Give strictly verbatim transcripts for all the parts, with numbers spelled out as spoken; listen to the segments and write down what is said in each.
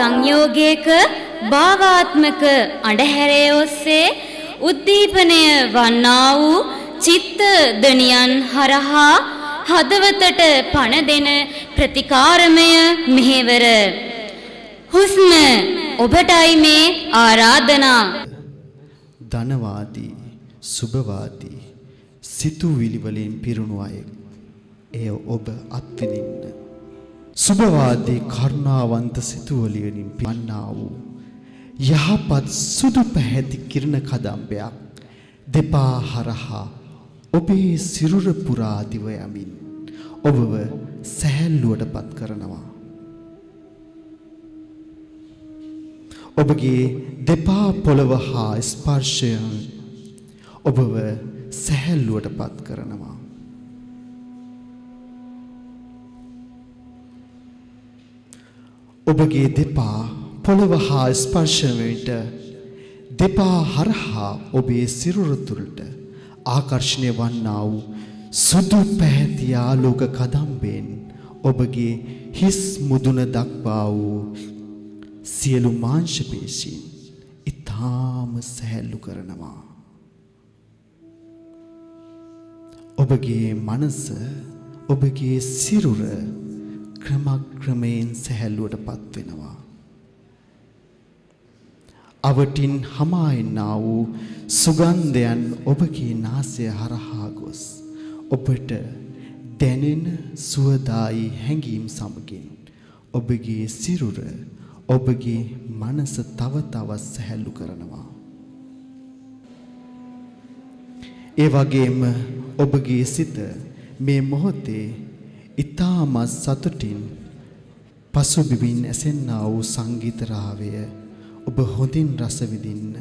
සංයෝගයක භාවාත්මක අඳුරේ ඔස්සේ උද්දීපනය වන්නා වූ චිත්ත දනියන් හරහා හදවතට පණ දෙන ප්‍රතිකාරමය මෙහෙවර. හුස්ම ඔබටයි මේ ආරාධනා. ධනවාදී සුභවාදී සිතුවිලි වලින් පිරුණු අය එය ඔබ අත්විඳින්න. සුභවාදී කරුණාවන්ත සිතුවිලි වලින් පිරන්නා වූ යහපත් සුදු පැහැති කිරණ කදම්බයක් දෙපා හරහා ඔබේ සිරුර පුරා දිව යමින් ඔබව සැහැල්ලුවටපත් කරනවා. ඔබගේ දෙපා පොළව හා ස්පර්ශයෙන් ඔබව සැහැල්ලුවටපත් කරනවා. ඔබගේ දෙපා පොළව හා ස්පර්ශයට දෙපා හරහා ඔබේ සිරුර තුළට ආකර්ෂණය වන්නා වූ සුදු පැහැති ආලෝක කදම්බෙන් ඔබගේ හිස් මුදුන දක්වා වූ සියලු මාංශ පේශීන් ඊටාම සැහැල්ලු කරනවා. ඔබගේ මනස ඔබගේ සිරුර ක්‍රමක්‍රමයෙන් සැහැල්ලුවටපත් වෙනවා. අවටින් හමායනා වූ සුගන්ධයන් ඔබගේ නාසය හරහා ගොස් ඔබට දැනෙන සුවදායි හැඟීම් සමගින් ඔබගේ සිරුර ඔබගේ මනස තව තවත් සැහැල්ලු කරනවා. ඒ වගේම ඔබගේ සිත මේ මොහොතේ ඊටම සතුටින් පසුබිමින් ඇසෙන්නා වූ සංගීත රාවය ඔබ හොඳින් රස විඳින්න.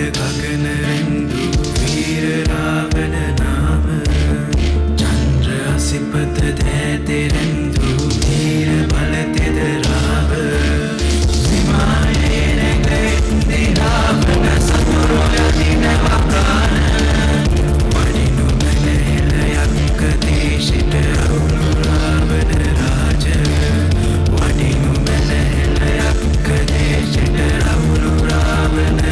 ගගන රෙන්දු වීර රාවණ නාම චන්ද්‍ර අසිපත දෑතෙරෙන්දු ධීර බල තෙද රාව විමානයේ නැගෙන්නේ රාවණ සතුරු යදින වකාන වඩිනු මැලහෙල යක්ක දේශිත අවුණු රාවණ රාජ වඩිනු මැලහෙල යක්ක දේශිත අවුණු රාවණ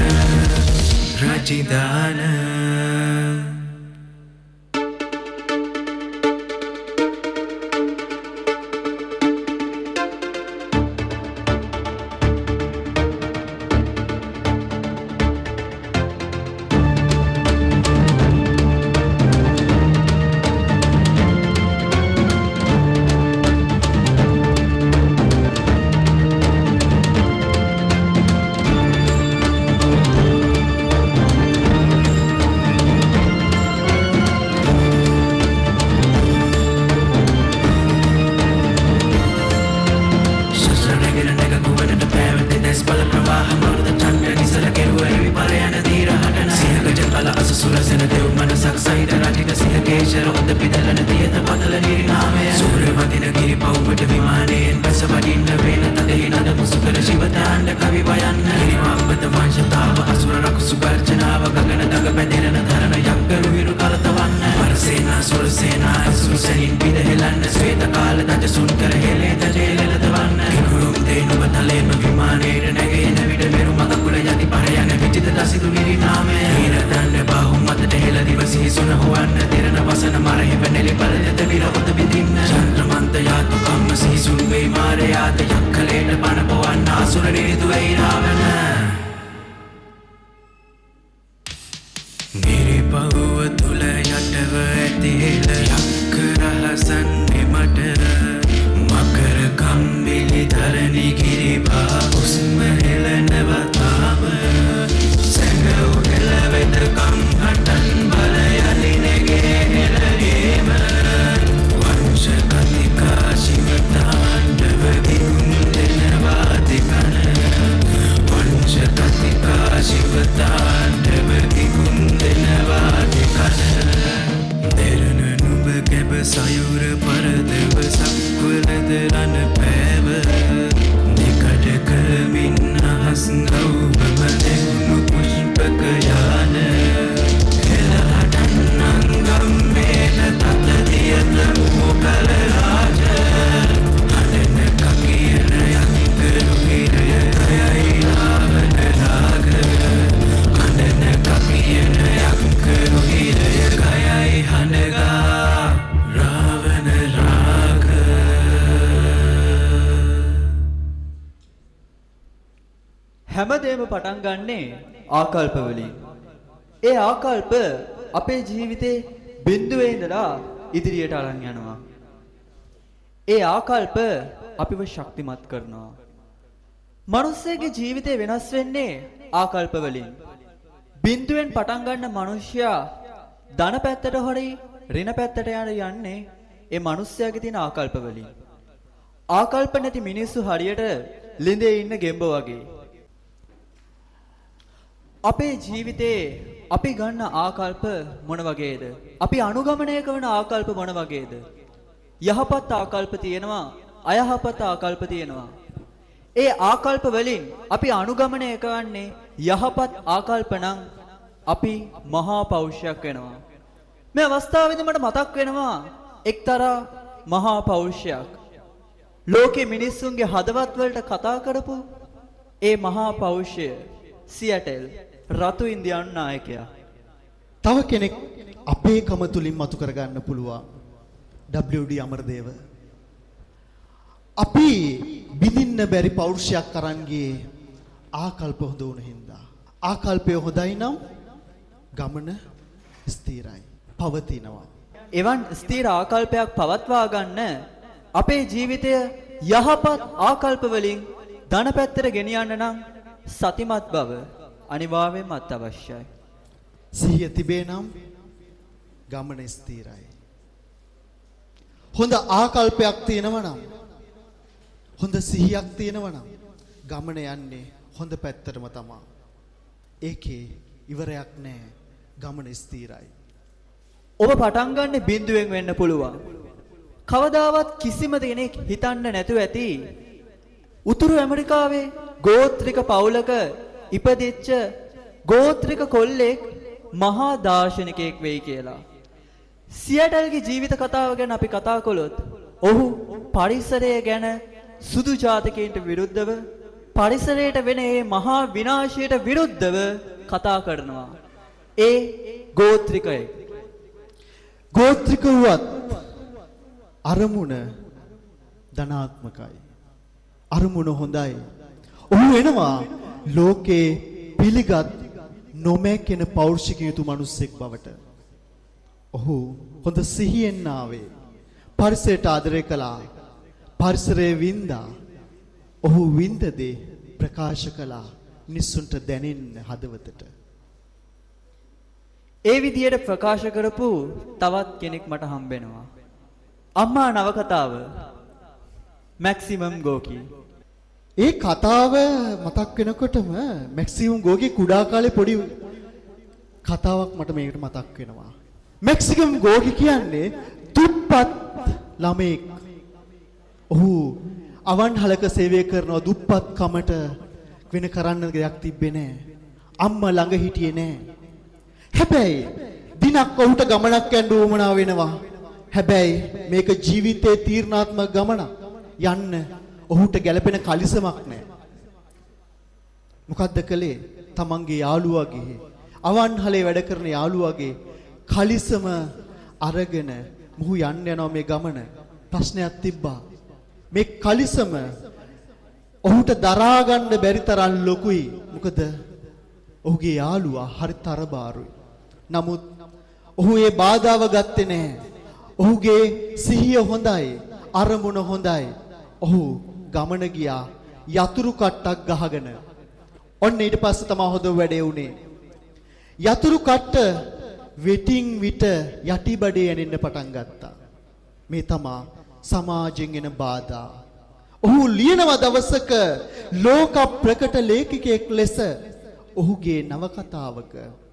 රජිදාන හැමදේම පටන් ගන්නේ ආකල්ප වලින්. ඒ ආකල්ප අපේ ජීවිතේ බිඳුවේ ඉඳලා ඉදිරියට අරන් යනවා. ඒ ආකල්ප අපිව ශක්තිමත් කරනවා. මිනිස්සෙගේ ජීවිතේ වෙනස් වෙන්නේ ආකල්ප වලින්. බිඳුවෙන් පටන් ගන්න මිනිසයා ධන පැත්තට හොරි ඍණ පැත්තට යන යන්නේ ඒ මිනිස්යාගේ තියෙන ආකල්ප වලින්. ආකල්ප නැති මිනිස්සු හරියට ළිඳේ ඉන්න ගෙම්බ වගේ. අපේ ජීවිතේ අපි ගන්න ආකල්ප මොන වගේද? අපි අනුගමනය කරන ආකල්ප මොන වගේද? යහපත් ආකල්ප තියෙනවා, අයහපත් ආකල්ප තියෙනවා. ඒ ආකල්ප වලින් අපි අනුගමනය කරන්නේ යහපත් ආකල්ප නම් අපි මහා පෞරුෂයක් වෙනවා. මේ අවස්ථාවේදී මට මතක් වෙනවා එක්තරා මහා පෞරුෂයක්. ලෝකේ මිනිස්සුන්ගේ හදවත් වලට කතා කරපු ඒ මහා පෞරුෂය සියටල් රතු ඉන්දියානු නායකයා. තව කෙනෙක් අපේ කම තුලින් මතු කරගන්න පුළුවන් ඩබ්ලිව් ඩී අමරදේව. අපි බිඳින්න බැරි පෞරුෂයක් අරන් ගියේ ආකල්ප හොඳ වුණ හින්දා. ආකල්පය හොඳයි නම් ගමන ස්ථිරයි, පවතිනවා. එවන් ස්ථිර ආකල්පයක් පවත්වා ගන්න අපේ ජීවිතය යහපත් ආකල්ප වලින් ධන පැත්තට ගෙනියන්න නම් සතිමත් බව අනිවාර්යයෙන්ම අත්‍යවශ්‍යයි. සිහිය තිබේ නම් ගමන ස්ථිරයි. හොඳ ආකල්පයක් තියෙනවා නම්, හොඳ සිහියක් තියෙනවා නම් ගමන යන්නේ හොඳ පැත්තටම තමයි. ඒකේ ඉවරයක් නැහැ. ගමන ස්ථිරයි. ඔබ පටන් ගන්න බිඳුවෙන් වෙන්න පුළුවන්. කවදාවත් කිසිම කෙනෙක් හිතන්න නැතුව ඇති උතුරු ඇමරිකාවේ ගෝත්‍රික පවුලක ඉපදෙච්ච ගෝත්‍රික කොල්ලෙක් මහා දාර්ශනිකයෙක් වෙයි කියලා. සියටල්ගේ ජීවිත කතාව ගැන අපි කතා කළොත් ඔහු පරිසරය ගැන සුදු ජාතකයන්ට විරුද්ධව පරිසරයට වෙන මේ මහා විනාශයට විරුද්ධව කතා කරනවා. ඒ ගෝත්‍රිකයෙක්. ගෝත්‍රික වුවත් අරමුණ ධනාත්මකයි. අරමුණ හොඳයි. ඔහු වෙනවා ලෝකේ පිළිගත් නොමැකෙන පෞරුෂික යුතු මිනිසෙක් බවට. ඔහු හොඳ සිහියෙන් ආවේ. පරිසරයට ආදරය කළා. පරිසරයේ වින්දා. ඔහු වින්ද දේ ප්‍රකාශ කළා. මිනිසුන්ට දැනෙන්න හදවතට. ඒ විදියට ප්‍රකාශ කරපු තවත් කෙනෙක් මට හම්බෙනවා. අම්මා නවකතාව මැක්සිමම් ගෝකි. ඒ කතාව මතක් වෙනකොටම මැක්සිමම් ගෝකි කුඩා කාලේ පොඩි කතාවක් මට මේකට මතක් වෙනවා. මැක්සිමම් ගෝකි කියන්නේ දුප්පත් ළමෙක්. ඔහු අවන්හලක සේවය කරනවා. දුප්පත් කමට වෙන කරන්න දෙයක් තිබ්බේ නැහැ. අම්මා ළඟ හිටියේ නැහැ. හැබැයි දිනක් ඔහුට ගමනක් යන්න උවමනා වෙනවා. හැබැයි මේක ජීවිතයේ තීර්ණාත්මක ගමනක්. යන්න ඔහුට ගැළපෙන කලිසමක් නැහැ. මොකද්ද කළේ? තමන්ගේ යාළුවාගේ අවන්හලේ වැඩ කරන යාළුවාගේ කලිසම අරගෙන මොහු යන්න යනවා මේ ගමන. ප්‍රශ්නයක් තිබ්බා. මේ කලිසම ඔහුට දරා ගන්න බැරි තරම් ලොකුයි. මොකද ඔහුගේ යාළුවා හරි තරබාරුයි. නමුත් ඔහු ඒ බාධාව ගත්තේ නැහැ. ඔහුගේ සිහිය හොඳයි, අරමුණ හොඳයි. ඔහු ගමන ගියා යතුරු කට්ටක් ගහගෙන. ඔන්න ඊට පස්සේ තමයි හොඳ වැඩේ උනේ. යතුරු කට්ට වෙටින් විට යටිබඩේ ඇනෙන්න පටන් ගත්තා. මේ තමයි සමාජයෙන් එන බාධා. ඔහු ලියනව දවසක ලෝක ප්‍රකට ලේඛකයෙක් ලෙස ඔහුගේ නවකතාවක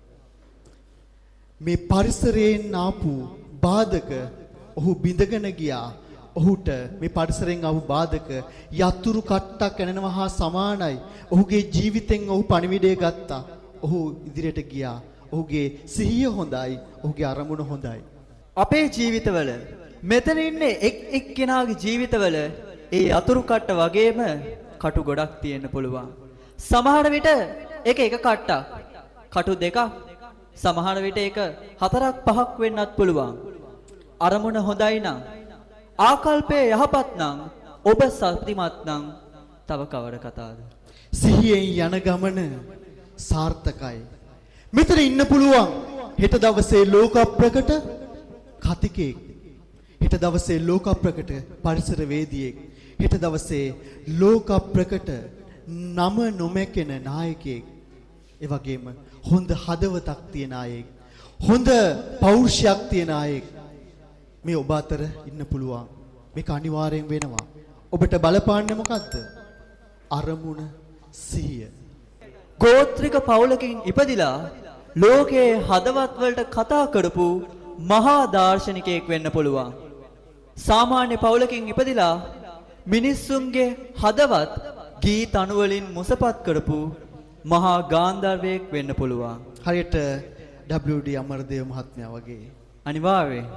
මේ පරිසරයෙන් ආපු බාධක ඔහු බිඳගෙන ගියා. ඔහුට මේ පරිසරයෙන් ආපු බාධක යතුරු කට්ටක් ඇනෙනවා හා සමානයි. ඔහුගේ ජීවිතෙන් ඔහු පණිවිඩය ගත්තා. ඔහු ඉදිරියට ගියා. ඔහුගේ සිහිය හොඳයි, ඔහුගේ අරමුණ හොඳයි. අපේ ජීවිතවල මෙතන ඉන්නේ එක් එක්කෙනාගේ ජීවිතවල ඒ යතුරු කට්ට වගේම කටු ගොඩක් තියෙන්න පුළුවන්. සමහර විට ඒක එක කට්ටක්, කටු දෙකක්, සමහර විට ඒක හතරක් පහක් වෙන්නත් පුළුවන්. අරමුණ හොඳයි නම්, ආකල්පය යහපත් නම්, ඔබ සතුටුමත් නම් තව කවර කතාවද? සිහියෙන් යන ගමන සාර්ථකයි. මෙතන ඉන්න පුළුවන් හෙට දවසේ ලෝක ප්‍රකට කතිකෙක්, හෙට දවසේ ලෝක ප්‍රකට පරිසර වේදියෙක්, හෙට දවසේ ලෝක ප්‍රකට නම නොමැකෙන නායකයෙක්, ඒ වගේම හොඳ හදවතක් තියන අයෙක්, හොඳ පෞරුෂයක් තියන අයෙක් මේ ඔබ අතර ඉන්න පුළුවන්. මේක අනිවාර්යෙන් වෙනවා. ඔබට බලපාන්නේ මොකද්ද? අරමුණ, සිහිය. ගෝත්‍රික පවුලකින් ඉපදිලා ලෝකයේ හදවත් වලට කතා කරපු මහා දාර්ශනිකයෙක් වෙන්න පුළුවන්. සාමාන්‍ය පවුලකින් ඉපදිලා මිනිස්සුන්ගේ හදවත් ගීත අණු වලින් මුසපත් කරපු මහා ගාන්ධර්වයෙක් වෙන්න පුළුවන්. හරියට ඩබ්ලිව් ඩී අමරදේව මහත්මයා වගේ. අනිවාර්යයෙන්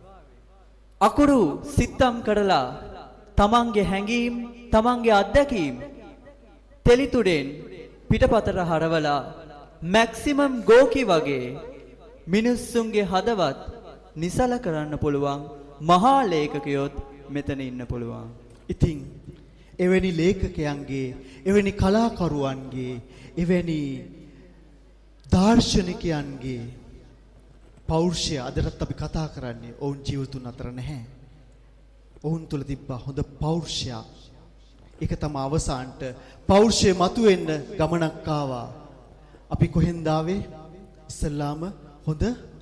අකුරු සිත්තම් කරලා තමන්ගේ හැඟීම්, තමන්ගේ අත්දැකීම් තෙලිතුඩෙන් පිටපතට හරවලා මැක්සිමම් ගෝකි වගේ මිනිස්සුන්ගේ හදවත් නිසල කරන්න පුළුවන් මහා ලේඛකයොත් මෙතන ඉන්න පුළුවන්. ඉතින් එවැනි ලේඛකයන්ගේ, එවැනි කලාකරුවන්ගේ, එවැනි දාර්ශනිකයන්ගේ පෞරුෂය අදටත් අපි කතා කරන්නේ ඔවුන් ජීවිතුන් අතර නැහැ. ඔවුන් තුල තිබ්බා හොඳ පෞරුෂයක්. ඒක තමයි අවසානට පෞරුෂය මතුවෙන්න ගමනක් ආවා. අපි කොහෙන්ද ආවේ? ඉස්සල්ලාම හොඳ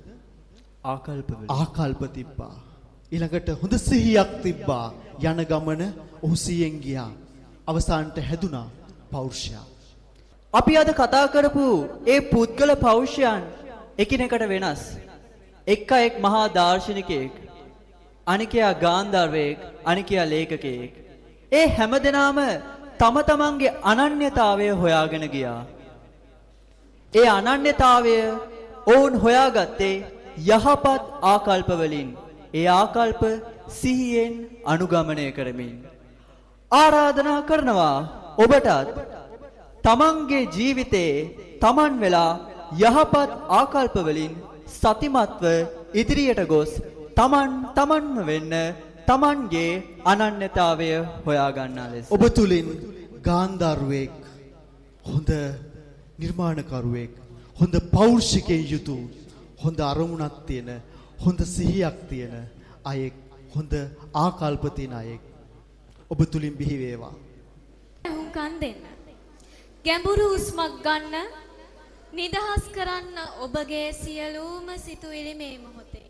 ආකල්ප ආකල්ප තිබ්බා. ඊළඟට හොඳ සිහියක් තිබ්බා. යන ගමන ඔහු සියෙන් ගියා. අවසානට හැදුනා පෞරුෂය. අපි අද කතා කරපු ඒ පුද්ගල පෞරුෂයන් එකිනෙකට වෙනස්. එක්ක එක් මහා දාර්ශනිකයෙක්, අනිකයා ගාන්ධර්වයෙක්, අනිකයා ලේඛකයෙක්. ඒ හැමදෙනාම තම තමන්ගේ අනන්‍යතාවය හොයාගෙන ගියා. ඒ අනන්‍යතාවය ඔවුන් හොයාගත්තේ යහපත් ආකල්ප වලින්. ඒ ආකල්ප සිහියෙන් අනුගමනය කරමින්. ආරාධනා කරනවා ඔබටත් තමන්ගේ ජීවිතේ තමන් වෙලා යහපත් ආකල්ප වලින් සතිමත්ව ඉදිරියට ගොස් තමන් තමන්ම වෙන්න තමන්ගේ අනන්‍යතාවය හොයා ගන්නා ලෙස. ඔබ තුලින් ගාන්ධාරුවෙක්, හොඳ නිර්මාණකරුවෙක්, හොඳ පෞරුෂිකයෙන් යුතු, හොඳ අරමුණක් තියෙන, හොඳ සිහියක් තියෙන අයෙක්, හොඳ ආකල්ප තියෙන අයෙක් ඔබ තුලින් බිහි වේවා. හුඟන් දෙන්න. ගැඹුරු හුස්මක් ගන්න, නිදහස් කරන්න ඔබගේ සියලුම සිතුවිලි මේ මොහොතේ.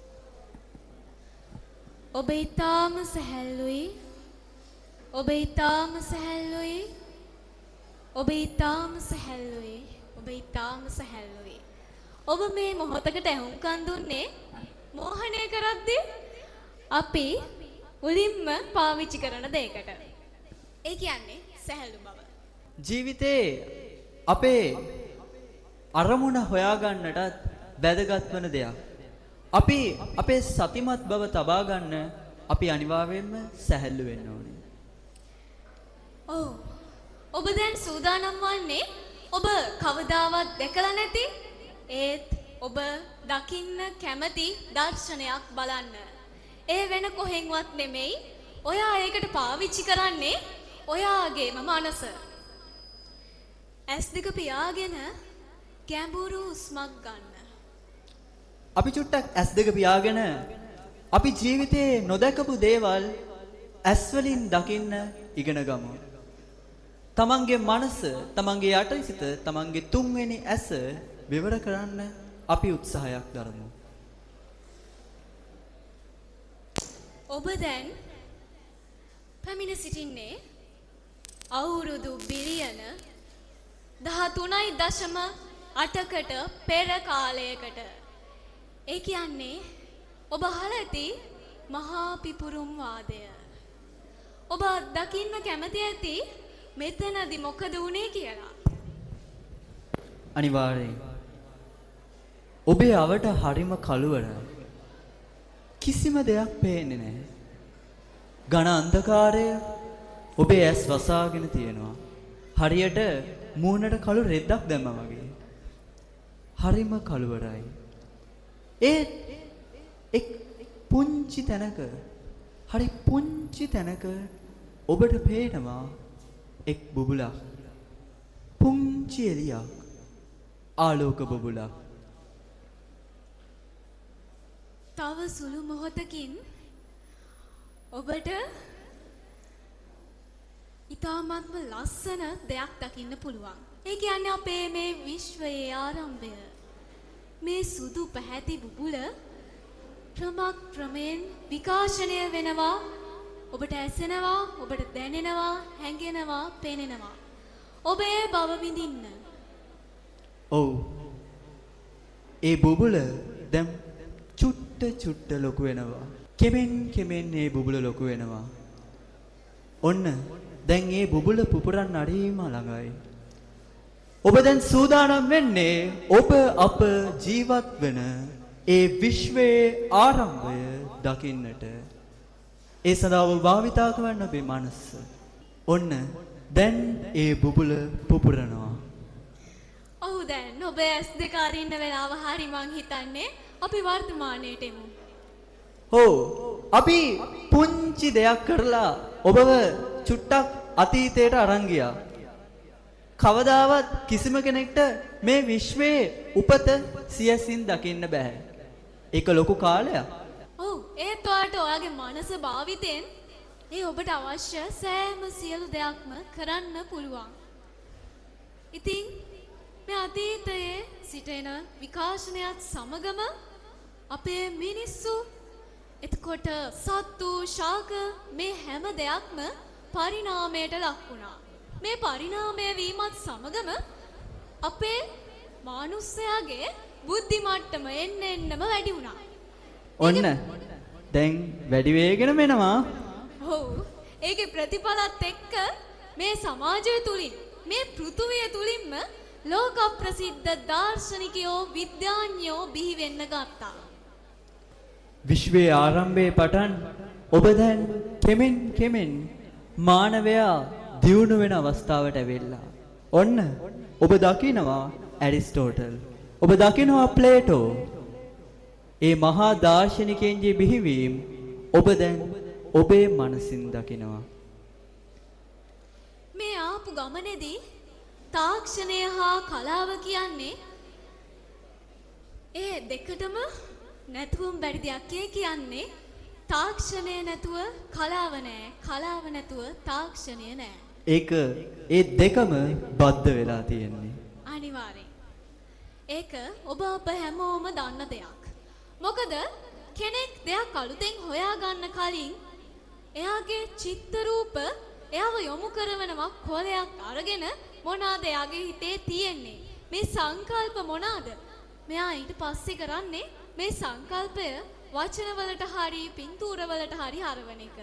ඔබ ඊටාම සැහැල්ලුයි. ඔබ ඊටාම සැහැල්ලුයි. ඔබ ඊටාම සැහැල්ලුයි. ඔබ ඊටාම සැහැල්ලුයි. ඔබ මේ මොහොතකට ඇහුම්කන් දුන්නේ මෝහණය කරද්දී අපි උලින්ම පාවිච්චි කරන දෙයකට. ඒ කියන්නේ සැහැල්ලු බව. ජීවිතේ අපේ අරමුණ හොයාගන්නටත් වැදගත් වන දෙයක්. අපි අපේ සතිමත් බව තබා ගන්න අපි අනිවාර්යයෙන්ම සැහැල්ලු වෙන්න ඕනේ. ඔව්. ඔබ දැන් සූදානම් වන්නේ ඔබ කවදාවත් දැකලා නැති ඒත් ඔබ දකින්න කැමති දර්ශනයක් බලන්න. ඒ වෙන කොහෙන්වත් නෙමෙයි. ඔයා ඒකට පාවිච්චි කරන්නේ ඔයාගේම මනස. ඇස් දෙක පියාගෙන ගැඹුරු හුස්මක් ගන්න. අපි චුට්ටක් ඇස් දෙක පියාගෙන අපි ජීවිතේ නොදකපු දේවල් ඇස් වලින් දකින්න ඉගෙන ගමු. තමන්ගේ මනස, තමන්ගේ යටිසිත, තමන්ගේ තුන්වෙනි ඇස විවර කරන්න අපි උත්සාහයක් දරමු. ඔබ දැන් පැමිණ සිටින්නේ අවුරුදු බිලියන දහතුනයි දශම අටකට පෙර කාලයකට. ඒ කියන්නේ ඔබ අහලා ඇති මහා පිපුරුම් වාදය. ඔබ දකින්න කැමති ඇති මෙතනදී මොකද වුනේ කියලා. අනිවාර්යයෙන් ඔබේ අවට හරිම කළුවරයි. කිසිම දෙයක් පේන්නේ නැහැ. ඝන අන්ධකාරය ඔබේ ඇස් වසාගෙන තියෙනවා. හරියට මූණට කළු රෙද්දක් දැම්මා වගේ. හරිම කළුවරයි. ඒ එක් පුංචි තැනක, හරි පුංචි තැනක ඔබට පේනවා එක් බුබුලක්. පුංචි එළියක්. ආලෝක බුබුලක්. තව සුළු මොහොතකින් ඔබට ඊටාත්ම ලස්සන දෙයක් දකින්න පුළුවන්. ඒ කියන්නේ අපේ මේ විශ්වයේ ආරම්භය. මේ සුදු පැහැති බුබුල ක්‍රමක්‍රමයෙන් විකාශනය වෙනවා. ඔබට ඇසෙනවා, ඔබට දැනෙනවා, හැඟෙනවා, පෙනෙනවා. ඔබ ඒ බව විඳින්න. ඔව්. ඒ බුබුල දැන් චුට්ට චුට්ට ලොකු වෙනවා. කෙමෙන් කෙමෙන් ඒ බුබුල ලොකු වෙනවා. ඔන්න දැන් ඒ බුබුල පුපුරන්න හරිම ළඟයි. ඔබ දැන් සූදානම් වෙන්නේ ඔබ අප ජීවත් වෙන ඒ විශ්වයේ ආරම්භය දකින්නට. ඒ සඳහා ඔබ භාවිතා කරන ඔබේ මනස. ඔන්න දැන් ඒ බුබුල පුපුරනවා. ඔව් දැන් ඔබ ඇස් දෙක අරින්න වෙලාව හරි මං හිතන්නේ අපි වර්තමානයට එමු. ඔව් අපි පුංචි දෙයක් කරලා ඔබව චුට්ටක් අතීතයට අරන් ගියා. කවදාවත් කිසිම කෙනෙක්ට මේ විශ්වයේ උපත සියසින් දකින්න බෑ. ඒක ලොකු කාලයක්. ඔව් ඒත් ඔයාට ඔයාගේ මනස භාවිතෙන් ඒ ඔබට අවශ්‍ය සෑම සියලු දෙයක්ම කරන්න පුළුවන්. ඉතින් මේ අතීතයේ සිටින විකාශනයත් සමගම අපේ මිනිස්සු එතකොට සත්තු ශාක මේ හැම දෙයක්ම පරිණාමයට ලක් වුණා. මේ පරිණාමය වීමත් සමගම අපේ මානුස්සයාගේ බුද්ධි මට්ටම එන්න එන්නම වැඩි වුණා. ඔන්න දැන් වැඩි වේගෙනම එනවා. ඔව්. ඒකේ ප්‍රතිඵලත් එක්ක මේ සමාජය තුලින් මේ පෘථුවිය තුලින්ම ලෝක ප්‍රසිද්ධ දාර්ශනිකයෝ විද්‍යාඥයෝ බිහි වෙන්න ගත්තා. විශ්වයේ ආරම්භයේ පටන් ඔබ දැන් කෙමෙන් කෙමෙන් මානවයා දියුණු වෙන අවස්ථාවට ඇවිල්ලා. ඔන්න ඔබ දකිනවා ඇරිස්ටෝටල්. ඔබ දකිනවා ප්ලේටෝ. ඒ මහා දාර්ශනිකයන්ගේ බිහිවීම ඔබ දැන් ඔබේ මනසින් දකිනවා. මේ ආපු ගමනේදී තාක්ෂණය හා කලාව කියන්නේ ඒ දෙකටම නැතුවම බැරි දෙයක්. ඒ කියන්නේ තාක්ෂණය නැතුව කලාව නැහැ, කලාව නැතුව තාක්ෂණය නැහැ. ඒක ඒ දෙකම බද්ධ වෙලා තියෙන්නේ. අනිවාර්යෙන්. ඒක ඔබ අප හැමෝම දන්න දෙයක්. මොකද කෙනෙක් දෙයක් අලුතෙන් හොයාගන්න කලින් එයාගේ චිත්ත රූප එයාව යොමු කරවනවා කොලයක් අරගෙන මොනවාද එයාගේ හිතේ තියෙන්නේ. මේ සංකල්ප මොනවාද? මෙයා ඊට පස්සේ කරන්නේ මේ සංකල්පය වචන වලට හරි පින්තූර වලට හරි හරවන එක.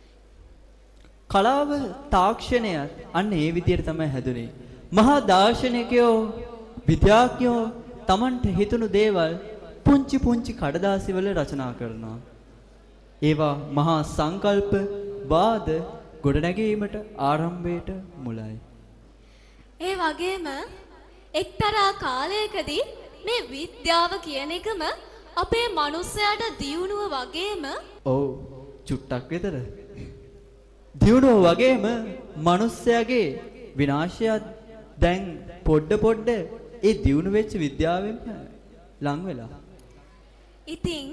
කලාව තාක්ෂණයත් අන්න ඒ විදිහට තමයි හැදුනේ. මහා දාර්ශනිකයෝ විද්‍යාඥයෝ Tamanට හිතුණු දේවල් පුංචි පුංචි කඩදාසි වල රචනා කරනවා. ඒවා මහා සංකල්ප වාද ගොඩනැගීමට ආරම්භයට මුලයි. ඒ වගේම එක්තරා කාලයකදී මේ විද්‍යාව කියන එකම අපේ මනුස්සයාට දියුණුව වගේම ඔව් චුට්ටක් විතර දියුණුව වගේම මනුස්සයාගේ විනාශයත් දැන් පොඩ පොඩ ඒ දියුණු වෙච්ච විද්‍යාවෙන් ලං වෙලා. ඉතින්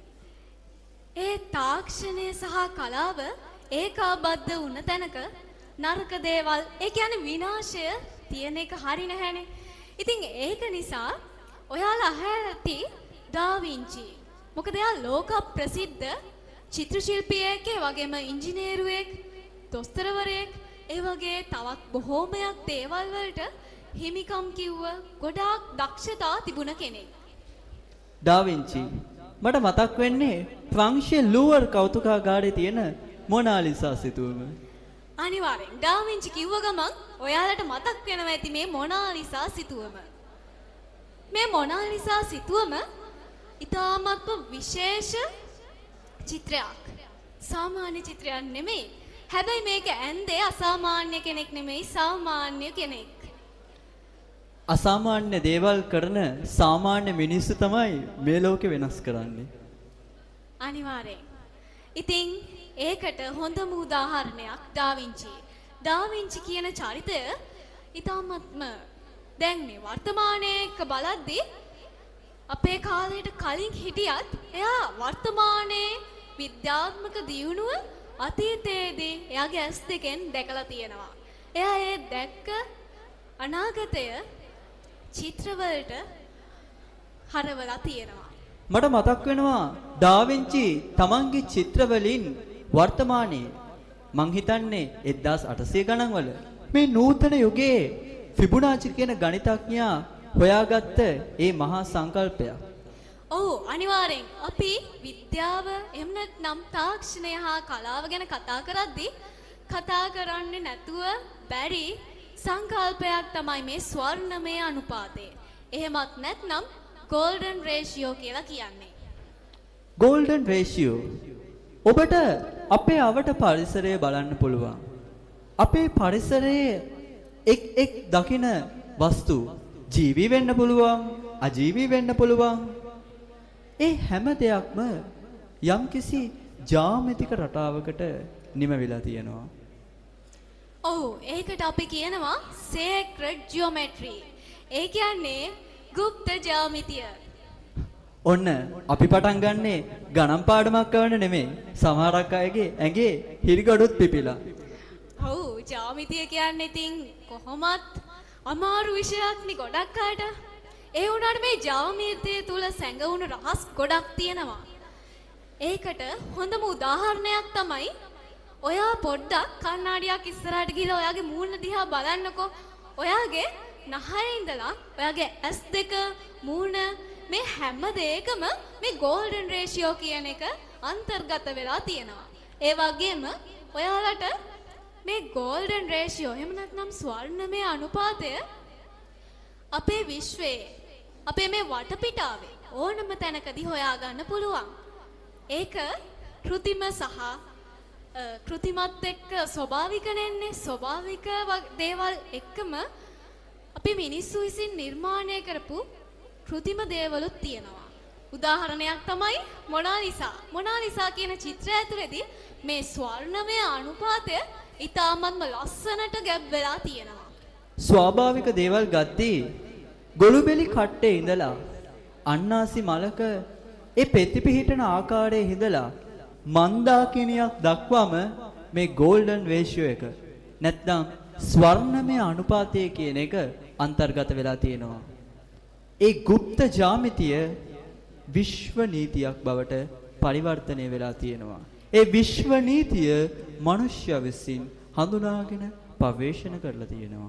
ඒ තාක්ෂණය සහ කලාව ඒකාබද්ධ වුණ තැනක නරක දේවල් ඒ කියන්නේ විනාශය තියෙන එක හරි නැහැනේ. ඉතින් ඒක නිසා ඔයාලා අහලා ඇති ඩා වින්චි. මොකද එයා ලෝක ප්‍රසිද්ධ චිත්‍ර ශිල්පියෙක්, ඒ වගේම ඉංජිනේරුවෙක්, දොස්තරවරයෙක්, ඒ වගේ තවත් බොහෝමයක් දේවල් වලට හිමිකම් කිව්ව ගොඩාක් දක්ෂතා තිබුණ කෙනෙක්. ඩා වින්චි මට මතක් වෙන්නේ ෆ්‍රාන්සිය ලූවර් කෞතුකාගාරයේ තියෙන මොනාලිසා සිතුවම. අනිවාර්යෙන් ඩා වින්චි කිව්ව ගමන් ඔයාලට මතක් වෙනවා ඇති මේ මොනාලිසා සිතුවම. මේ මොනාලිසා සිතුවම ඉතාමත්ම විශේෂ චිත්‍රයක්. සාමාන්‍ය චිත්‍රයක් නෙමෙයි. හැබැයි මේක ඇන්දේ අසාමාන්‍ය කෙනෙක් නෙමෙයි, සාමාන්‍ය කෙනෙක්. අසාමාන්‍ය දේවල් කරන සාමාන්‍ය මිනිස්සු තමයි මේ ලෝකෙ වෙනස් කරන්නේ. අනිවාර්යෙන්. ඉතින් ඒකට හොඳම උදාහරණයක් ඩා වින්චි. ඩා වින්චි කියන චරිතය ඉතාමත්ම දැන් මේ වර්තමානයේ බලද්දී අපේ කාලයට කලින් හිටියත් එයා වර්තමානයේ විද්‍යාත්මක දියුණුව අතීතයේදී එයාගේ ඇස් දෙකෙන් දැකලා තියෙනවා. එයා ඒ දැක්ක අනාගතය චිත්‍රවලට හරවලා තියෙනවා. මට මතක් වෙනවා ඩා වින්චි තමන්ගේ චිත්‍රවලින් වර්තමානයේ මං හිතන්නේ එක්දාස් අටසිය ගණන් වල මේ නූතන යුගයේ ෆිබොනාචි කියන ගණිතඥයා හොයාගත්ත ඒ මහා සංකල්පයක්. ඔව් අනිවාර්යෙන් අපි විද්‍යාව එහෙම නැත්නම් තාක්ෂණය හා කලාව ගැන කතා කරද්දී කතා කරන්නේ නැතුව බැරි සංකල්පයක් තමයි මේ ස්වර්ණමය අනුපාතය. එහෙමත් නැත්නම් golden ratio කියලා කියන්නේ. golden ratio ඔබට අපේ අවට පරිසරය බලන්න පුළුවන්. අපේ පරිසරයේ එක් එක් දකින වස්තු ජීවි වෙන්න පුළුවන්, අජීවි වෙන්න පුළුවන්. ඒ හැම දෙයක්ම යම්කිසි ජ්‍යාමිතික රටාවකට නිමවිලා තියෙනවා. ඔව් ඒකට අපි කියනවා sacred geometry. ඒ කියන්නේ গুপ্ত ජ්‍යාමිතිය. ඔන්න අපි පටන් ගන්නේ ගණන් පාඩමක් කරන්න නෙමෙයි. සමහරක් අයගේ ඇඟේ හිරිගඩොත් පිපිලා. ඔව් ජ්‍යාමිතිය කියන්නේ ඉතින් කොහොමත් අමාරු විෂයක් නේ ගොඩක් අයට. ඒ වුණාට මේ ජ්‍යාමිතිය තුල සැඟවුණු රහස් ගොඩක් තියෙනවා. ඒකට හොඳම උදාහරණයක් තමයි ඔයා පොඩ්ඩක් කණ්ණාඩියක් ඉස්සරහට ගිහලා ඔයාගේ මූණ දිහා බලන්නකෝ. ඔයාගේ නහයේ ඉඳලා ඔයාගේ ඇස් දෙක මූණ මේ හැම දෙයකම මේ ගෝල්ඩන් රේෂියෝ කියන එක අන්තර්ගත වෙලා තියෙනවා. ඒ වගේම ඔයාලට මේ ගෝල්ඩන් රේෂියෝ එහෙම නැත්නම් ස්වර්ණමය අනුපාතය අපේ විශ්වයේ අපේ මේ වටපිටාවේ ඕනම තැනකදී හොයාගන්න පුළුවන්. ඒක කෘතිම සහ කෘතිමත් එක්ක ස්වභාවික නෙන්නේ. ස්වභාවික දේවල් එක්කම අපි මිනිස්සු විසින් නිර්මාණය කරපු කෘතිම දේවලුත් තියෙනවා. උදාහරණයක් තමයි මොනාලිසා. මොනාලිසා කියන චිත්‍රය ඇතුළේදී මේ ස්වර්ණමය අනුපාතය ඉතාමත්ම ලස්සනට ගැබ් වෙලා තියෙනවා. ස්වාභාවික දේවල් ගද්දී ගොළුබෙලි කට්ටේ ඉඳලා අන්නාසි මලක ඒ පෙති පිහිටන ආකාරයේ හිඳලා මන්දාකිනියක් දක්වාම මේ ගෝල්ඩන් රේෂියෝ එක නැත්නම් ස්වර්ණමය අනුපාතය කියන එක අන්තර්ගත වෙලා තියෙනවා. ඒ গুপ্ত ජ්‍යාමිතිය විශ්ව නීතියක් බවට පරිවර්තනය වෙලා තියෙනවා. ඒ විශ්ව නීතිය මනුෂ්‍ය විසින් හඳුනාගෙන පරිවේෂණ කරලා තියෙනවා.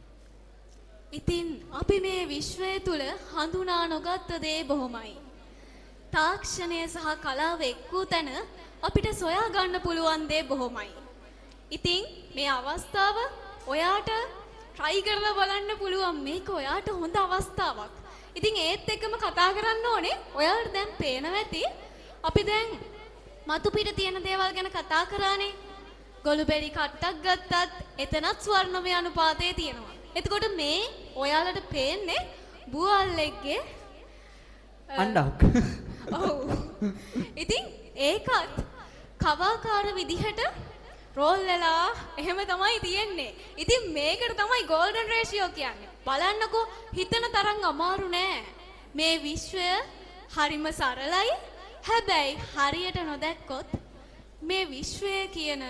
ඉතින් අපි මේ විශ්වය තුල හඳුනා නොගත් දේ බොහොමයි. තාක්ෂණය සහ කලාව එක්වූ තැන අපිට සොයා ගන්න පුළුවන් දේ බොහොමයි. ඉතින් මේ අවස්ථාව ඔයාට try කරලා බලන්න පුළුවන්. මේක ඔයාට හොඳ අවස්ථාවක්. ඉතින් ඒත් එක්කම කතා කරන්න ඕනේ. ඔයාලට දැන් පේනවා ඇති අපි දැන් මතු පිට තියෙන දේවල් ගැන කතා කරානේ. ගොළුබෙලි කට්ටක් ගත්තත් එතනත් ස්වර්ණමය අනුපාතය තියෙනවා. එතකොට මේ ඔයාලට පේන්නේ බුවල්ලෙක්ගේ අණ්ඩක්. ඔව්. ඉතින් ඒකත් කවාකාර විදිහට රෝල් වෙලා එහෙම තමයි තියෙන්නේ. ඉතින් මේකට තමයි ගෝල්ඩන් රේෂියෝ කියන්නේ. බලන්නකෝ හිතන තරම් අමාරු නෑ. මේ විශ්වය හරිම සරලයි. හැබැයි හරියට නොදැක්කොත් මේ විශ්වය කියන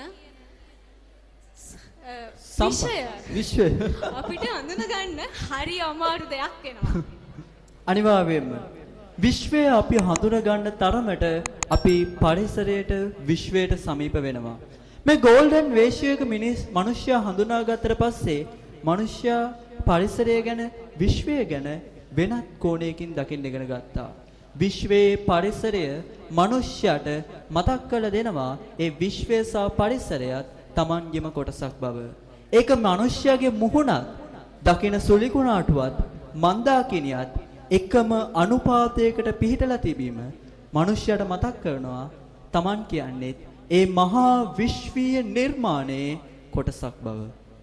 විශ්වය විශ්වය අපිට අඳුන ගන්න හරි අමාරු දෙයක් වෙනවා. අනිවාර්යයෙන්ම විශ්වය අපි හඳුනා ගන්න තරමට අපි පරිසරයට විශ්වයට සමීප වෙනවා. මේ ගෝල්ඩන් රේෂියෝ එක මිනිස් මිනිස්සයා හඳුනාගත්තට පස්සේ මිනිස්සයා පරිසරය ගැන විශ්වය ගැන වෙනත් කෝණයකින් දකින්න ඉගෙන ගත්තා. විශ්වයේ පරිසරය මිනිස්සයාට මතක් කරලා දෙනවා ඒ විශ්වය සහ පරිසරයත් Tamanගෙම කොටසක් බව. ඒක මිනිස්සයාගේ මුහුණත් දකින සුලිකුණාටුවත් මන්දාකිනියත් එකම අනුපාතයකට පිහිටලා තිබීම මිනිස්සයාට මතක් කරනවා Taman කියන්නේ ඒ මහා විශ්වීය නිර්මාණයේ කොටසක් බව.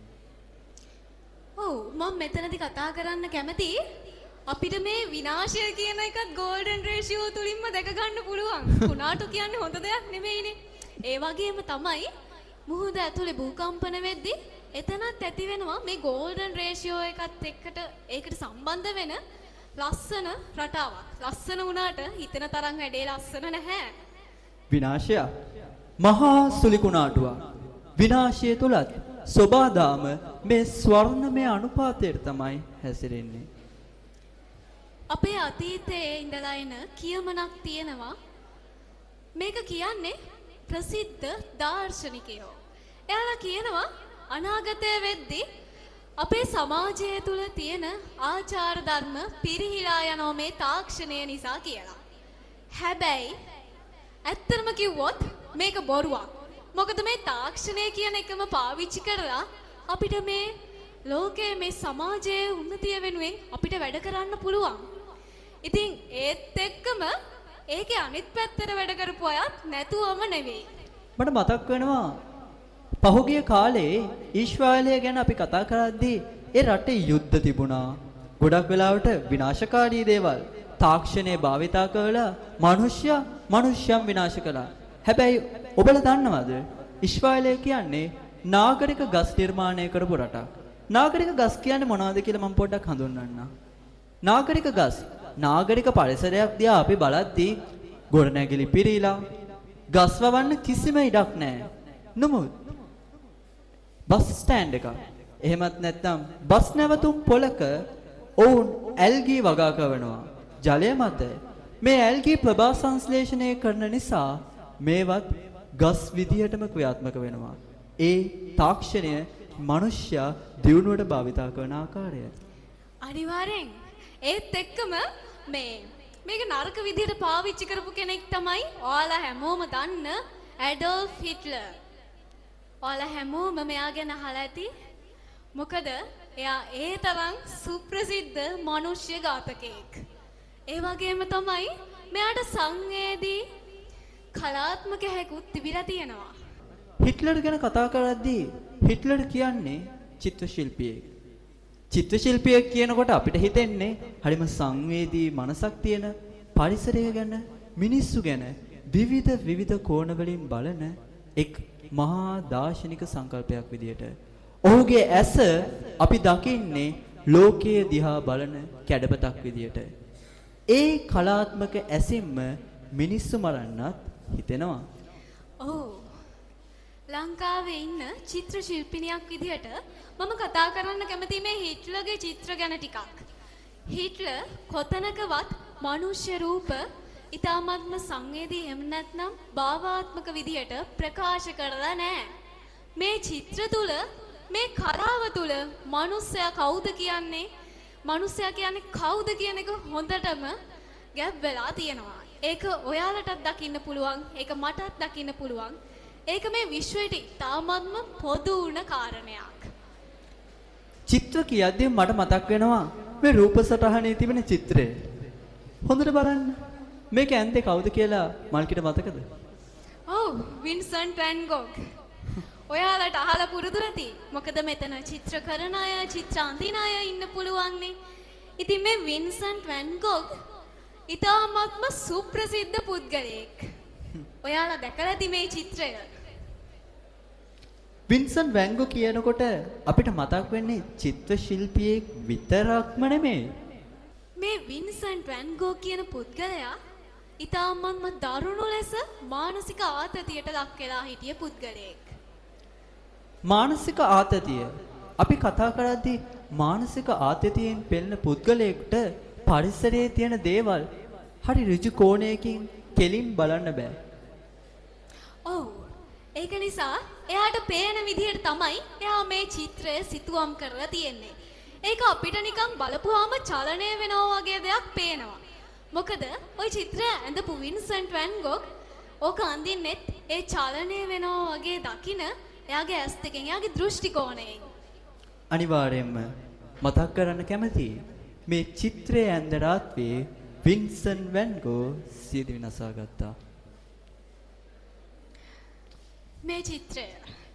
ඔව් මම මෙතනදී කතා කරන්න කැමති අපිට මේ විනාශය කියන එකත් ගෝල්ඩන් රේෂියෝ තුලින්ම දැක ගන්න පුළුවන්. කුණාටු කියන්නේ හොඳ දෙයක් නෙමෙයිනේ. ඒ වගේම තමයි මුහුද ඇතුලේ භූකම්පන වෙද්දී එතනත් ඇති වෙනවා මේ ගෝල්ඩන් රේෂියෝ එකත් එක්කට ඒකට සම්බන්ධ වෙන ලස්සන රටාවක්. ලස්සන වුණාට හිතන තරම් වැඩේ ලස්සන නැහැ. විනාශය මහා සුලිකුණාටුවක්. විනාශය තුලත් සෝබාදාම මේ ස්වර්ණමය අනුපාතයට තමයි හැසිරෙන්නේ. අපේ අතීතයේ ඉඳලා එන කියමනක් තියෙනවා. මේක කියන්නේ ප්‍රසිද්ධ දාර්ශනිකයෝ. එයාලා කියනවා අනාගතය වෙද්දී අපේ සමාජය තුල තියෙන ආචාර ධර්ම පිරිහිලා යනවා මේ තාක්ෂණය නිසා කියලා. හැබැයි ඇත්තම කිව්වොත් මේක බොරුවක්. මොකද මේ තාක්ෂණය කියන එකම පාවිච්චි කරලා අපිට මේ ලෝකයේ මේ සමාජයේ උන්නතිය වෙනුවෙන් අපිට වැඩ කරන්න පුළුවන්. ඉතින් ඒත් එක්කම ඒකේ අනිත් පැත්තට වැඩ කරපු අයත් නැතුවම නෙවෙයි. මට මතක් වෙනවා පහුගිය කාලේ ඊශ්‍රායලය ගැන අපි කතා කරද්දී ඒ රටේ යුද්ධ තිබුණා. ගොඩක් වෙලාවට විනාශකාරී දේවල් තාක්ෂණය භාවිතා කරලා මිනිස්සයා මිනිස්යන් විනාශ කළා. හැබැයි ඔබලා දන්නවද ඊශ්‍රායලය කියන්නේ නාගරික ගස් නිර්මාණය කරපු රටක්. නාගරික ගස් කියන්නේ මොනවද කියලා මම පොඩ්ඩක් හඳුන්වන්නම්. නාගරික ගස් නාගරික පරිසරයක් දිහා අපි බලද්දී ගොඩනැගිලි පිරීලා ගස් වවන්න කිසිම ඉඩක් නැහැ. නමුත් බස් ස්ටෑන්ඩ් එක එහෙමත් නැත්නම් බස් නැවතුම් පොලක ඔවුන් ඇල්ගී වගා කරනවා. ජලය මත මේ ඇල්ගී ප්‍රභා සංශ්ලේෂණය කරන නිසා මේවත් ගස් විදියටම ක්‍රියාත්මක වෙනවා. ඒ තාක්ෂණය මිනිස්යා දියුණුවට භාවිතා කරන ආකාරය. අනිවාර්යෙන්. ඒත් එක්කම මේ මේක නරක විදියට පාවිච්චි කරපු කෙනෙක් තමයි ඔයාලා හැමෝම දන්න ඇඩෝල්ෆ් හිට්ලර්. ඔයාලා හැමෝම මෙයා ගැන අහලා ඇති. මොකද එයා ඒ තරම් සුප්‍රසිද්ධ මිනිස්ය ඝාතකයෙක්. ඒ වගේම තමයි මෙයාට සංවේදී කලාත්මක හැකුත් තිබිලා තියෙනවා. හිට්ලර් ගැන කතා කරද්දී හිට්ලර් කියන්නේ චිත්‍ර ශිල්පියෙක්. චිත්‍ර ශිල්පියෙක් කියනකොට අපිට හිතෙන්නේ හරිම සංවේදී මනසක් තියෙන පරිසරය ගැන මිනිස්සු ගැන විවිධ විවිධ කෝණ වලින් බලන එක් මහා දාර්ශනික සංකල්පයක් විදියට. ඔහුගේ ඇස අපි දකින්නේ ලෝකයේ දිහා බලන කැඩපතක් විදියට. ඒ කලාත්මක ඇසින්ම මිනිස්සු මරන්නත් හිතෙනවා. ඔව්. ලංකාවේ ඉන්න චිත්‍ර ශිල්පිනියක් විදිහට මම කතා කරන්න කැමති මේ හිට්ලර්ගේ චිත්‍ර ගැන ටිකක්. හිට්ලර් කොතනකවත් මනුෂ්‍ය රූප ඊ타ත්ම සංවේදී එහෙම නැත්නම් භාවාත්මක විදිහට ප්‍රකාශ කරලා නැහැ. මේ චිත්‍ර තුල මේ කලාව තුල මනුස්සයා කවුද කියන්නේ? මනුස්සයා කියන්නේ කවුද කියන එක හොඳටම ගැබ් වෙලා තියෙනවා. ඒක ඔයාලටත් දකින්න පුළුවන්. ඒක මටත් දකින්න පුළුවන්. ඒක මේ විශ්වයට තාමත්ම පොදු වුණ කාරණයක්. චිත්‍ර කියද්දී මට මතක් වෙනවා මේ රූප සටහනේ තිබෙන චිත්‍රය. හොඳට බලන්න. මේක ඇන්දේ කවුද කියලා මල්කිට මතකද? ඔව්, වින්සන්ට් වැන් ගෝග්. ඔයාලට අහලා පුරුදු නැති. මොකද මෙතන චිත්‍ර කරන අය, චිත්‍ර අඳින අය ඉන්න පුළුවන්නේ. ඉතින් මේ වින්සන්ට් වැන් ගෝග් ඊ타ත්ම සුප්‍රසිද්ධ පුද්ගලයෙක්. ඔයාලා දැකලා ඇති මේ චිත්‍රය. වින්සන්ට් වැන් ගෝග් කියනකොට අපිට මතක් වෙන්නේ චිත්‍ර ශිල්පියෙක් විතරක්ම නෙමෙයි. මේ වින්සන්ට් වැන් ගෝග් කියන පුද්ගලයා ඊ타ත්ම දරුණු ලෙස මානසික ආතතියට ලක් වෙලා හිටිය පුද්ගලයෙක්. මානසික ආතතිය අපි කතා කරද්දී මානසික ආතතියෙන් පෙළෙන පුද්ගලයෙකුට පරිසරයේ තියෙන දේවල් හරි ඍජු කෝණයකින් කෙලින් බලන්න බෑ. ඔව්. ඒක නිසා එයාට පේන විදිහට තමයි එයා මේ චිත්‍රය සිතුවම් කරලා තියෙන්නේ. ඒක අපිට නිකන් බලපුවාම චලනය වෙනවා වගේ දෙයක් පේනවා. මොකද ওই චිත්‍රය ඇඳපු වින්සන්ට් වැන් ගෝග් ඕක අඳින්නෙත් ඒ චලනය වෙනවා වගේ දකින එයාගේ ඇස් දෙකෙන් එයාගේ දෘෂ්ටි කෝණයෙන්. අනිවාර්යයෙන්ම මතක් කරන්න කැමතියි මේ චිත්‍රය ඇඳ රාත්‍රියේ වින්සන්ට් වැන් ගෝග් සියදි විනාසා ගත්තා. මේ චිත්‍රය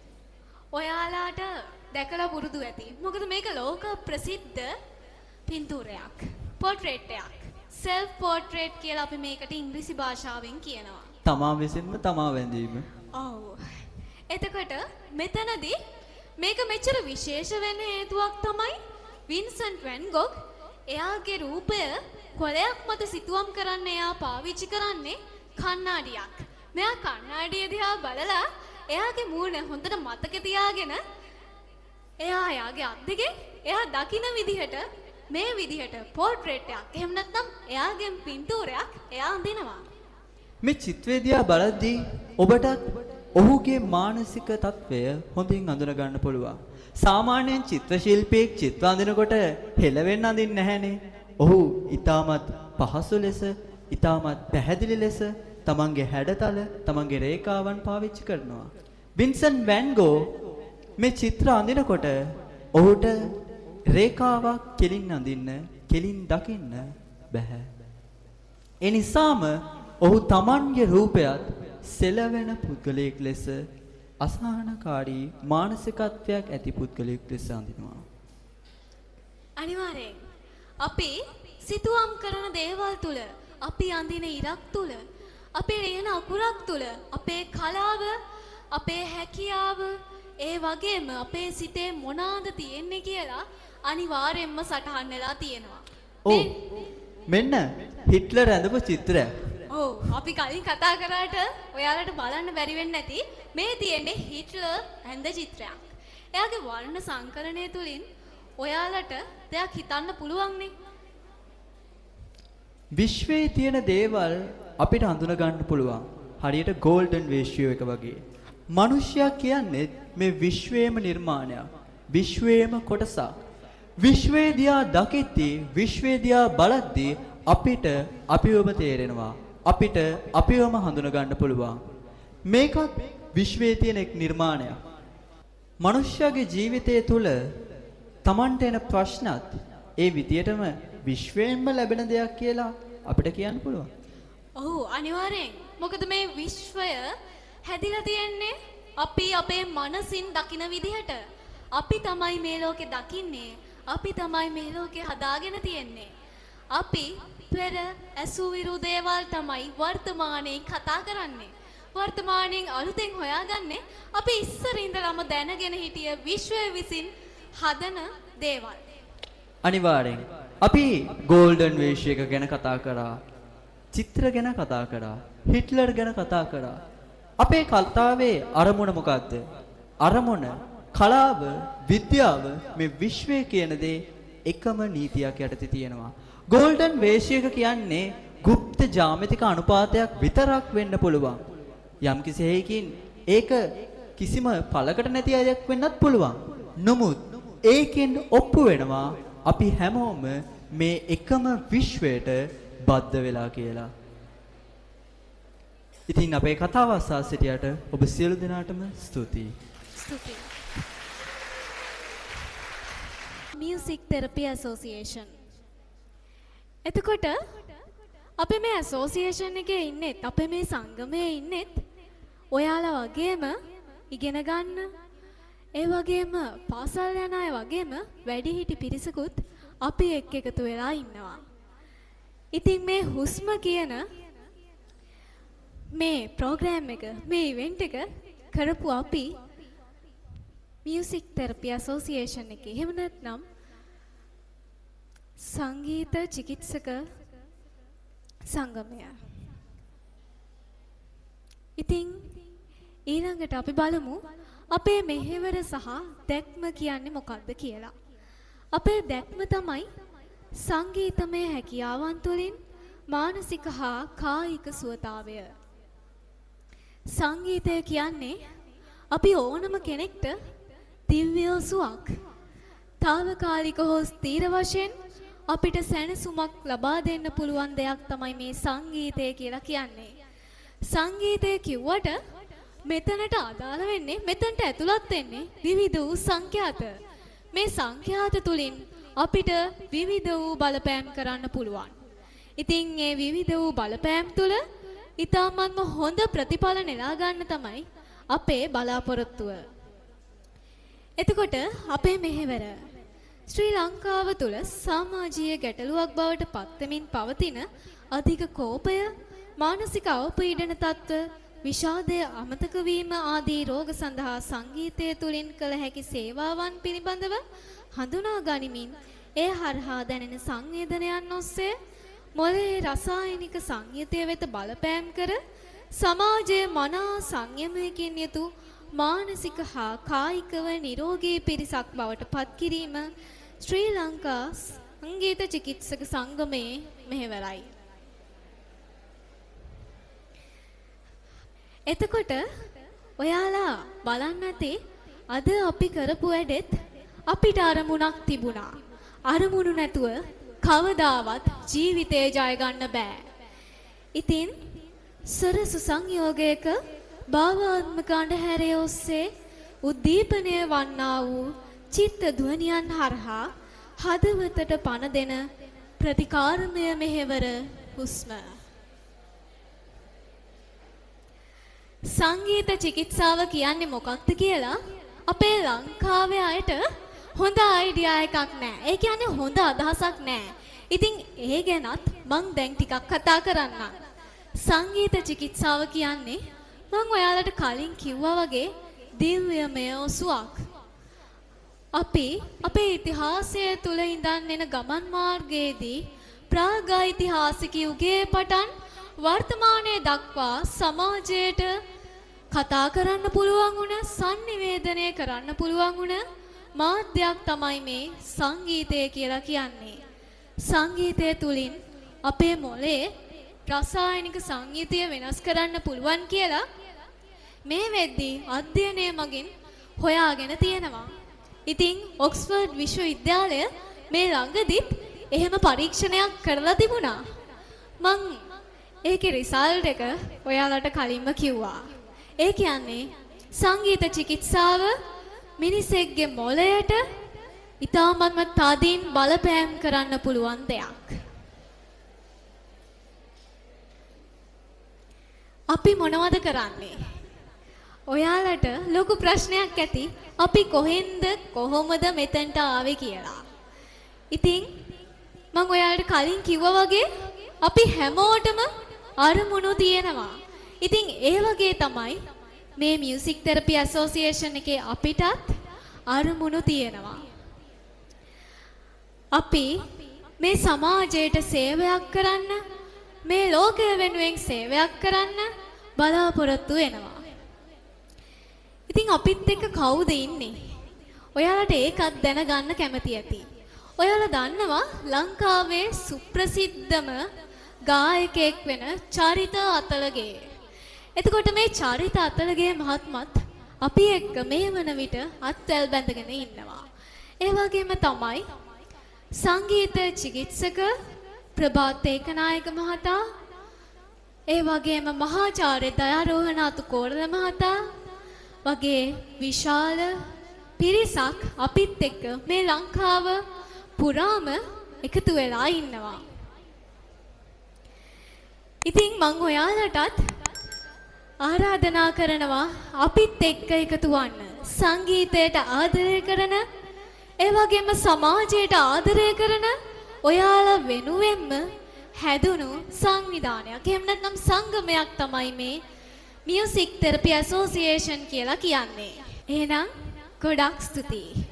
ඔයාලාට දැකලා පුරුදු ඇති. මොකද මේක ලෝක ප්‍රසිද්ධ පින්තූරයක්. පෝට්‍රේට් එකක්. self portrait කියලා අපි මේකට ඉංග්‍රීසි භාෂාවෙන් කියනවා. තමා විසින්ම තමා වැඳීම. ඔව්. එතකොට මෙතනදී මේක මෙච්චර විශේෂ වෙන්න හේතුවක් තමයි වින්සන්ට් වැන් ගෝග් එයාගේ රූපය කොලයක් මත සිතුවම් කරන්න එයා පාවිච්චි කරන්නේ කණ්ණාඩියක්. මෙයා කණ්ණාඩිය දිහා බලලා එයාගේ මූණ හොඳට මතක තියාගෙන එයා එයාගේ අත් දෙකෙන් එයා දකින විදිහට මේ විදිහට පෝට්‍රේට් එකක් එහෙම නැත්නම් එයාගේ පින්තූරයක් එයා අඳිනවා. මේ චිත්‍රය දිහා බලද්දී ඔබට ඔහුගේ මානසික තත්වය හොඳින් අඳුන ගන්න පුළුවන්. සාමාන්‍යයෙන් චිත්‍ර ශිල්පියෙක් චිත්‍ර අඳිනකොට හෙලවෙන්න අඳින්නේ නැහනේ. ඔහු ඊටමත් පහසු ලෙස, ඊටමත් පැහැදිලි ලෙස තමන්ගේ හැඩතල, තමන්ගේ රේඛාවන් පාවිච්චි කරනවා. වින්සන්ට් වැන් ගෝග් මේ චිත්‍ර අඳිනකොට ඔහුට රේඛාවක් කෙලින් අඳින්න, කෙලින් දකින්න බෑ. ඒ නිසාම ඔහු තමන්ගේ රූපයත් සෙලවෙන පුද්ගලයෙක් ලෙස, අසහනකාරී මානසිකත්වයක් ඇති පුද්ගලයෙක් ලෙස අඳිනවා. අනිවාර්යෙන් අපි සිතුවම් කරන දේවල් තුල, අපි අඳින ඉරක් තුල, අපේ රේන අකුරක් තුල අපේ කලාව, අපේ හැකියාව, ඒ වගේම අපේ සිතේ මොනවාද තියෙන්නේ කියලා අනිවාර්යෙන්ම සටහන් වෙලා තියෙනවා. ඔව්. මෙන්න හිට්ලර් ඇඳපු චිත්‍රය. ඔව්. අපි කලින් කතා කරාට ඔයාලට බලන්න බැරි වෙන්නේ නැති මේ තියෙන්නේ හිට්ලර් ඇඳ චිත්‍රයක්. එයාගේ වර්ණ සංකලනය තුලින් ඔයාලට දෙයක් හිතන්න පුළුවන් නේ. විශ්වයේ තියෙන දේවල් අපිට හඳුන ගන්න පුළුවන්. හරියට golden ratio එක වගේ. මිනිසයා කියන්නේ මේ විශ්වයේම නිර්මාණයක්. විශ්වයේම කොටසක්. විශ්වය දිහා දකිද්දී විශ්වය දිහා බලද්දී අපිට අපිවම තේරෙනවා. අපිට අපිවම හඳුන ගන්න පුළුවන්. මේකත් විශ්වයේ තියෙන එක් නිර්මාණයක්. මිනිස්යාගේ ජීවිතය තුළ Tamanට එන ප්‍රශ්නත් ඒ විදියටම විශ්වයෙන්ම ලැබෙන දෙයක් කියලා අපිට කියන්න පුළුවන්. ඔව් අනිවාර්යෙන්. මොකද මේ විශ්වය හැදිලා තියෙන්නේ අපි අපේ මනසින් දකින විදිහට. අපි තමයි මේ ලෝකේ දකින්නේ. අපි තමයි මේ ලෝකේ හදාගෙන තියෙන්නේ. අපි පෙර ඇසුවිරු දේවල් තමයි වර්තමානයේ කතා කරන්නේ. වර්තමානයෙන් අලුතෙන් හොයාගන්නේ අපි ඉස්සර ඉඳලම දැනගෙන හිටිය විශ්වය විසින් හදන දේවල්. අනිවාර්යෙන්. අපි golden ratio එක ගැන කතා කරා. චිත්‍ර ගැන කතා කරා. හිට්ලර් ගැන කතා කරා. අපේ කල්තාවේ අරමුණ මොකද්ද? අරමුණ, කලාව, විද්‍යාව මේ විශ්වය කියන දේ එකම නීතියක් යටතේ තියෙනවා. golden ratio එක කියන්නේ গুপ্ත ජ්‍යාමිතික අනුපාතයක් විතරක් වෙන්න පුළුවන්. යම් කිසි හේකින් ඒක කිසිම පළකට නැති අයක් වෙන්නත් පුළුවන්. නමුත් ඒකෙන් ඔප්පු වෙනවා අපි හැමෝම මේ එකම විශ්වයට බද්ධ වෙලා කියලා. ඉතින් අපේ කතාව අසා සිටියට ඔබ සියලු දෙනාටම ස්තුතියි. ස්තුතියි. Music Therapy Association. එතකොට අපි මේ ඇසෝසියේෂන් එකේ ඉන්නෙත් අපේ මේ සංගමයේ ඉන්නෙත් ඔයාලා වගේම ඉගෙන ගන්න ඒ වගේම පාසල් යන අය වගේම වැඩිහිටි පිරිසකුත් අපි එක්ක එකතු වෙලා ඉන්නවා. ඉතින් මේ හුස්ම කියන මේ ප්‍රෝග්‍රෑම් එක මේ ඉවෙන්ට් එක කරපු අපි Music Therapy Association එකේ එහෙම නැත්නම් සංගීත චිකිත්සක සංගමය. ඉතින් ඊළඟට අපි බලමු අපේ මෙහෙවර සහ දැක්ම කියන්නේ මොකක්ද කියලා. අපේ දැක්ම තමයි සංගීතමය හැකියාවන් තුළින් මානසික හා කායික සුවතාවය. සංගීතය කියන්නේ අපි ඕනම කෙනෙක්ට දිව්‍ය සුවක්. తాවකාලික හෝ ස්ථීර වශයෙන් අපිට සැනසුමක් ලබා දෙන්න පුළුවන් දෙයක් තමයි මේ සංගීතය කියලා කියන්නේ. සංගීතය කිව්වට මෙතනට අදාළ වෙන්නේ මෙතනට ඇතුළත් වෙන්නේ විවිධ වූ සංඛ්‍යාත. මේ සංඛ්‍යාත තුලින් අපිට විවිධ වූ බලපෑම් කරන්න පුළුවන්. ඉතින් මේ විවිධ වූ බලපෑම් තුල ඊටමත්ම හොඳ ප්‍රතිඵල නෙලා ගන්න තමයි අපේ බලාපොරොත්තුව. එතකොට අපේ මෙහෙවර ශ්‍රී ලංකාව තුල සමාජීය ගැටලුවක් බවට පත්වෙමින් පවතින අධික කෝපය, මානසික අවපීඩන තත්ත්ව, විෂාදය, අමතක වීම ආදී රෝග සඳහා සංගීතය තුලින් කළ හැකි සේවාවන් පිළිබඳව හඳුනා ගනිමින් ඒ හරහා දැනෙන සංවේදනයන් ඔස්සේ මොළයේ රසායනික සංයුතිය වෙත බලපෑම් කර සමාජයේ මනා සංයමයකින් යුතු මානසික හා කායිකව නිරෝගී පිරිසක් බවට පත් කිරීම ශ්‍රී ලංකා සංගීත චිකිත්සක සංගමයේ මෙහෙවරයි. එතකොට ඔයාලා බලන්න ඇති අද අපි කරපු වැඩෙත් අපිට අරමුණක් තිබුණා. අරමුණු නැතුව කවදාවත් ජීවිතේ ජය ගන්න බෑ. ඉතින් සරස සංයෝගයක භාවාත්මක අන්ධහැරය ඔස්සේ උද්දීපනය වන්නා වූ චිත්ත ධ්වනියන් හරහා හදවතට පණ දෙන ප්‍රතිකාරමය මෙහෙවර හුස්ම. සංගීත චිකිත්සාව කියන්නේ මොකක්ද කියලා අපේ ලංකාවේ අයට හොඳ අයිඩියා එකක් නැහැ. ඒ කියන්නේ හොඳ අදහසක් නැහැ. ඉතින් ඒ ගැනත් මං දැන් ටිකක් කතා කරන්නම්. සංගීත චිකිත්සාව කියන්නේ මං ඔයාලට කලින් කිව්වා වගේ දිව්‍යමය ඔසුවක්. අපි අපේ ඉතිහාසය තුල ඉඳන් එන ගමන් මාර්ගයේදී ප්‍රාගෛතිහාසික යුගයේ පටන් වර්තමානයේ දක්වා සමාජයට කතා කරන්න පුළුවන් වුණ, sannivedanaya කරන්න පුළුවන් වුණ මාධ්‍යයක් තමයි මේ සංගීතය කියලා කියන්නේ. සංගීතය තුලින් අපේ මොළේ රසායනික සංයුතිය වෙනස් කරන්න පුළුවන් කියලා මේ වෙද්දී අධ්‍යයනය මගින් හොයාගෙන තියෙනවා. ඉතින් ඔක්ස්ෆර්ඩ් විශ්වවිද්‍යාලය මේ ළඟදිත් එහෙම පරීක්ෂණයක් කරලා තිබුණා. මං ඒකේ රිසල්ට් එක ඔයාලට කලින්ම කිව්වා. ඒ කියන්නේ සංගීත චිකිත්සාව මිනිසෙක්ගේ මොළයට ඉතාමත්ම තදින් බලපෑම් කරන්න පුළුවන් දෙයක්. අපි මොනවද කරන්නේ? ඔයාලට ලොකු ප්‍රශ්නයක් ඇති. අපි කොහෙන්ද කොහොමද මෙතනට ආවේ කියලා. ඉතින් මම ඔයාලට කලින් කිව්වා වගේ අපි හැමෝටම අරමුණු තියෙනවා. ඉතින් ඒ වගේ තමයි මේ මියුසික් තෙරපි ඇසෝසියේෂන් එකේ අපිටත් අරමුණු තියෙනවා. අපි මේ සමාජයට සේවයක් කරන්න, මේ ලෝකය වෙනුවෙන් සේවයක් කරන්න බලාපොරොත්තු වෙනවා. ඉතින් අපිත් එක්ක කවුද ඉන්නේ? ඔයාලට ඒකත් දැනගන්න කැමති ඇති. ඔයාලා දන්නවා ලංකාවේ සුප්‍රසිද්ධම ගායකයෙක් වෙන චරිත අතලගේ. එතකොට මේ චරිත අතලගේ මහත්මත් අපි එක්ක මේ වන විට අත්වැල් බැඳගෙන ඉන්නවා. ඒ වගේම තමයි සංගීත චිකිත්සක ප්‍රභාත් ඒකනායක මහතා, ඒ වගේම මහාචාර්ය දයාරෝහණාතු කෝරළ මහතා වගේ විශාල පිරිසක් අපිත් එක්ක මේ ලංකාව පුරාම එකතු වෙලා ඉන්නවා. ඉතින් මම ඔයාලටත් ආරාධනා කරනවා අපිත් එක්ක එකතු වන්න. සංගීතයට ආදරය කරන, ඒ වගේම සමාජයට ආදරය කරන ඔයාලා වෙනුවෙන්ම හැදුණු සංවිධානයක්. එහෙම නැත්නම් සංගමයක් තමයි මේ මියුසික් තෙරපි ඇසෝසියේෂන් කියලා කියන්නේ. එහෙනම් ගොඩක් ස්තුතියි.